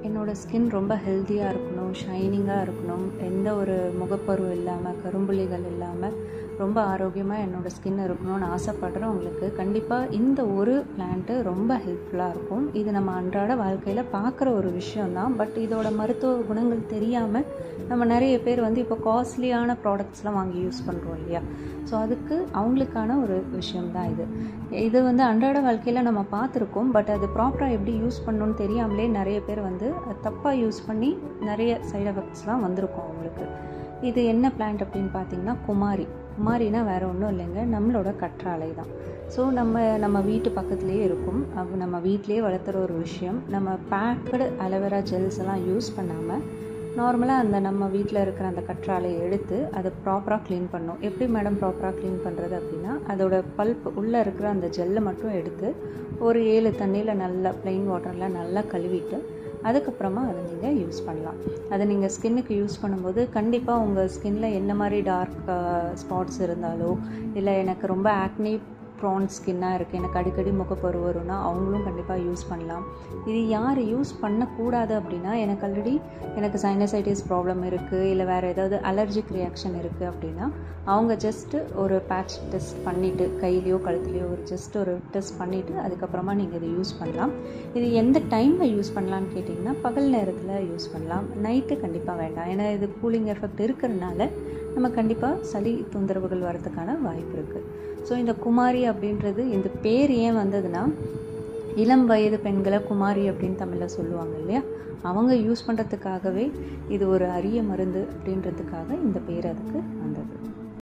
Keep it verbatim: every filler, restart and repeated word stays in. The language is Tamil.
என்னோடய ஸ்கின் ரொம்ப ஹெல்த்தியாக இருக்கணும், ஷைனிங்காக இருக்கணும், எந்த ஒரு முகப்பருவு இல்லாமல், கரும்புள்ளிகள் இல்லாமல் ரொம்ப ஆரோக்கியமாக என்னோடய ஸ்கின் இருக்கணும்னு ஆசைப்படுறவங்களுக்கு கண்டிப்பாக இந்த ஒரு பிளான்ட்டு ரொம்ப ஹெல்ப்ஃபுல்லாக இருக்கும். இது நம்ம அன்றாட வாழ்க்கையில் பார்க்குற ஒரு விஷயந்தான். பட் இதோட மருத்துவ குணங்கள் தெரியாமல் நம்ம நிறைய பேர் வந்து இப்போ காஸ்ட்லியான ப்ராடக்ட்ஸ்லாம் வாங்கி யூஸ் பண்ணுறோம் இல்லையா. ஸோ அதுக்கு அவங்களுக்கான ஒரு விஷயம்தான் இது. இது வந்து அன்றாட வாழ்க்கையில் நம்ம பார்த்துருக்கோம். பட் அது ப்ராப்பராக எப்படி யூஸ் பண்ணணும்னு தெரியாமலே நிறைய பேர் வந்து தப்பாக யூஸ் பண்ணி நிறைய சைட் எஃபெக்ட்ஸ்லாம் வந்திருக்கும் அவங்களுக்கு. இது என்ன பிளான்ட் அப்படின்னு பார்த்தீங்கன்னா குமாரி. குமாரினா வேறு ஒன்றும் இல்லைங்க, நம்மளோட கற்றாழை தான். ஸோ நம்ம நம்ம வீட்டு பக்கத்துலேயே இருக்கும், அது நம்ம வீட்டிலேயே வளர்த்துற ஒரு விஷயம். நம்ம பேக்கடு அலோவேரா ஜெல்ஸ் எல்லாம் யூஸ் பண்ணாமல் நார்மலாக அந்த நம்ம வீட்டில் இருக்கிற அந்த கற்றாழையை எடுத்து அதை ப்ராப்பராக க்ளீன் பண்ணணும். எப்படி மேடம் ப்ராப்பராக க்ளீன் பண்ணுறது அப்படின்னா, அதோட பல்ப் உள்ளே இருக்கிற அந்த ஜெல்லை மட்டும் எடுத்து ஒரு ஏழு தண்ணியில் நல்லா ப்ளெயின் வாட்டரில் நல்லா கழுவிட்டு அதுக்கப்புறமா அதை நீங்கள் யூஸ் பண்ணலாம். அதை நீங்கள் ஸ்கின்னுக்கு யூஸ் பண்ணும்போது கண்டிப்பாக உங்கள் ஸ்கின்னில் என்ன மாதிரி டார்க் ஸ்பாட்ஸ் இருந்தாலோ, இல்லை எனக்கு ரொம்ப ஆக்னி ப்ரான் ஸ்கின்னாக இருக்குது, எனக்கு அடிக்கடி முகப்பரு வரும்னா அவங்களும் கண்டிப்பாக யூஸ் பண்ணலாம். இது யார் யூஸ் பண்ணக்கூடாது அப்படின்னா, எனக்கு ஆல்ரெடி எனக்கு சைனசைட்டிஸ் ப்ராப்ளம் இருக்குது, இல்லை வேறு ஏதாவது அலர்ஜிக் ரியாக்ஷன் இருக்குது அப்படின்னா அவங்க ஜஸ்ட்டு ஒரு பேட்ச் டெஸ்ட் பண்ணிவிட்டு கையிலையோ கழுத்துலையோ ஒரு ஜஸ்ட் ஒரு டெஸ்ட் பண்ணிவிட்டு அதுக்கப்புறமா நீங்கள் இதை யூஸ் பண்ணலாம். இது எந்த டைமில் யூஸ் பண்ணலான்னு கேட்டிங்கன்னா, பகல் நேரத்தில் யூஸ் பண்ணலாம், நைட்டு கண்டிப்பாக வேண்டாம். ஏன்னா இது கூலிங் எஃபெக்ட் இருக்கிறதுனால நம்ம கண்டிப்பாக சளி தொந்தரவுகள் வரதுக்கான வாய்ப்பு இருக்குது. ஸோ இந்த குமாரி அப்படின்றது இந்த பேர் ஏன் வந்ததுன்னா, இளம் வயது பெண்களை குமாரி அப்படின்னு தமிழில் சொல்லுவாங்க இல்லையா, அவங்க யூஸ் பண்ணுறதுக்காகவே இது ஒரு அரிய மருந்து அப்படின்றதுக்காக இந்த பேர் அதுக்கு வந்தது.